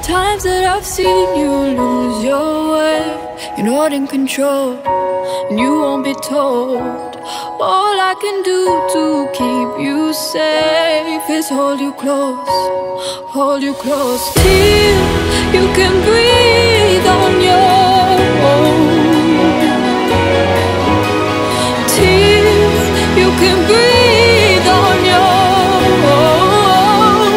Times that I've seen you lose your way, you're not in control, and you won't be told. All I can do to keep you safe is hold you close till you can breathe on your own, till you can breathe on your own.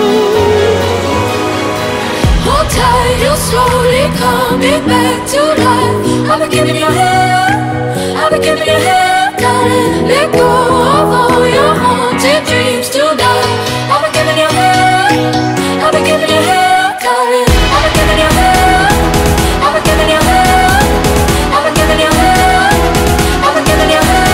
Hold tight, you're slowly coming back to life. I've been giving you hell, I've been giving you hell. Gotta let go of all your haunted dreams tonight. I've been giving you hell, I've been giving you hell. Gotta, I've been giving you hell, I've been giving you hell, I've been giving you hell, I've been giving you hell.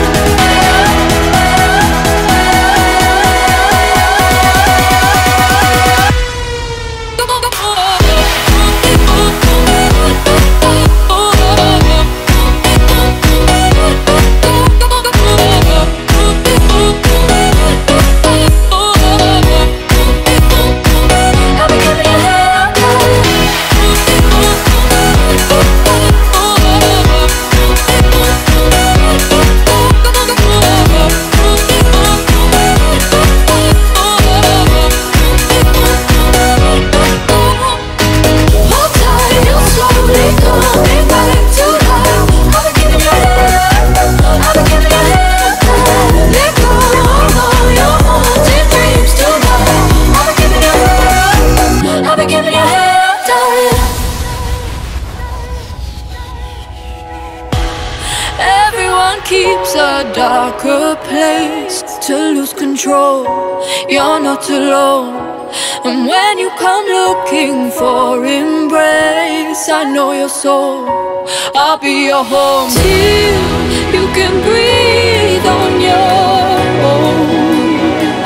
Keeps a darker place to lose control. You're not alone, and when you come looking for embrace, I know your soul, I'll be your home till you can breathe on your own,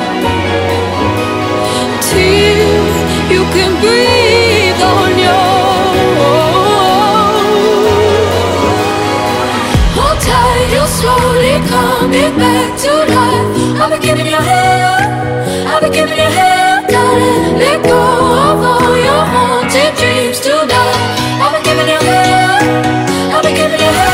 till you can breathe on your own. Hold tight, you're slowly coming back to life. I've been giving you hell, I've been giving you hell. Gotta let go of all your haunted dreams tonight. I've been giving you hell, I've been giving you hell.